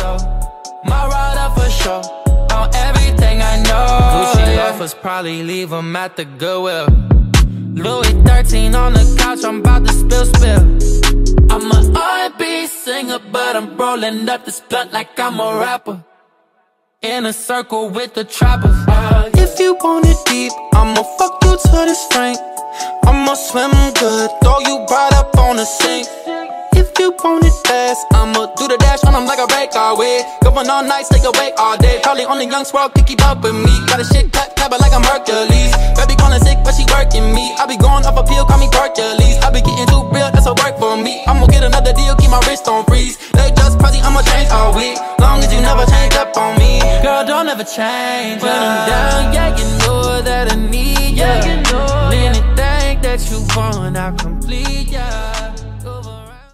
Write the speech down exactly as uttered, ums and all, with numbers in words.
so my rider for sure, on everything I know. Gucci loafers probably leave them at the Goodwill. Louis thirteen on the couch, I'm about to spill, spill. I'm a R and B singer, but I'm rolling up this blunt like I'm a rapper. In a circle with the trappers. uh, If you want it deep, I'ma fuck you to the strength. I'ma swim good, throw you right up on the sink. If you want it fast, I'ma do the dash on them like a break all way. Going all night, stay awake all day. Probably only young swirl can keep up with me. Got a shit cut, clever like I'm Hercules. Baby calling sick, but she working me. I be going off a pill, call me Hercules. I be getting too real, that's a work for me. I'ma get another deal, keep my wrist on freeze. They just pricey, I'ma change all week. Long as you never change up on me. Girl, don't ever change. When I'm down, yeah, you know that I need ya. Anything that you want, I complete ya.